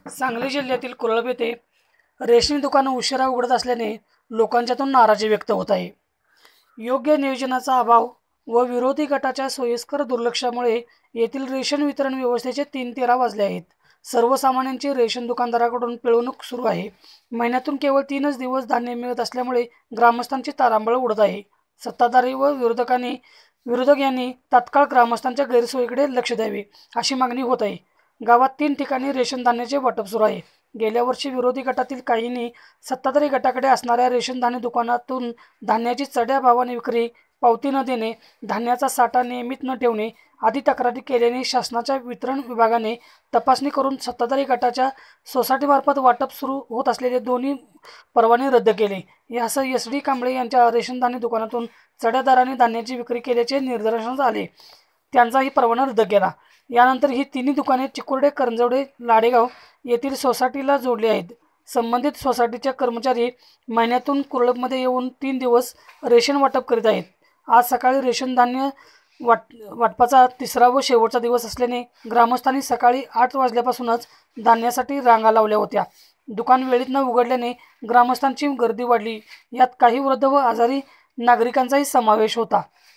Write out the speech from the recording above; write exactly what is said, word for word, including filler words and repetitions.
सांगली जिल्ह्यातील कुरळप येथे रेशन दुकानं उशिरा उघडत असल्याने लोकांच्यातून नाराजी व्यक्त होत आहे। योग्य नियोजनाचा अभाव व विरोधी गटाच्या सोयीस्कर दुर्लक्षामुळे येथील रेशन वितरण व्यवस्थेचे तीन तेरा वाजले आहेत। सर्वसामान्यांची रेशन दुकानदाराकडून पिळवणूक सुरू आहे। महिन्यातून केवळ तीनच दिवस धान्य मिळत असल्यामुळे ग्रामस्थांची तारांबळ उडत आहे। सत्ताधारी व विरोधकांनी विरोधक यांनी तात्काळ ग्रामस्थांच्या गैरसोयीकडे लक्ष द्यावे अशी मागणी होत आहे। गावात तीन ठिकाणी रेशन धान्याचे वाटप सुरू आहे। गेल्या वर्षी विरोधी गटातील काहींनी सत्ताधारी गटाकडे असणाऱ्या रेशन धान्य दुकानातून धान्याची चढ्या भावाने विक्री, पावती न देणे, धान्याचा साठा नियमित न ठेवणे आदी तक्रारी केल्याने शासनाच्या वितरण विभागाने तपासणी करून सत्ताधारी गटाच्या सोसायटीमार्फत वाटप सुरू होत असलेले दोन्ही परवाने रद्द केले। यासह एस डी कांबळे यांच्या रेशन धान्य दुकानातून चढ्या दराने धान्याची विक्री केल्याचे निदर्शनास आले, त्यांचाही परवाना रद्द केला। यानंतर ही तिन्ही दुकाने चिकुर्डे, करंजवडे, लाडेगाव येथील सोसायटीला जोडली आहेत। संबंधित सोसायटीचे कर्मचारी महिन्यातून कुरळपमध्ये येऊन तीन दिवस रेशन वाटप करीत आहेत। आज सकाळी रेशन धान्य वाट वाटपाचा तिसरा व शेवटचा दिवस असल्याने ग्रामस्थांनी सकाळी आठ वाजल्यापासूनच धान्यासाठी रांगा लावल्या होत्या। दुकान वेळेत न उघडल्याने ग्रामस्थांची गर्दी वाढली। यात काही वृद्ध व आजारी नागरिकांचाही समावेश होता।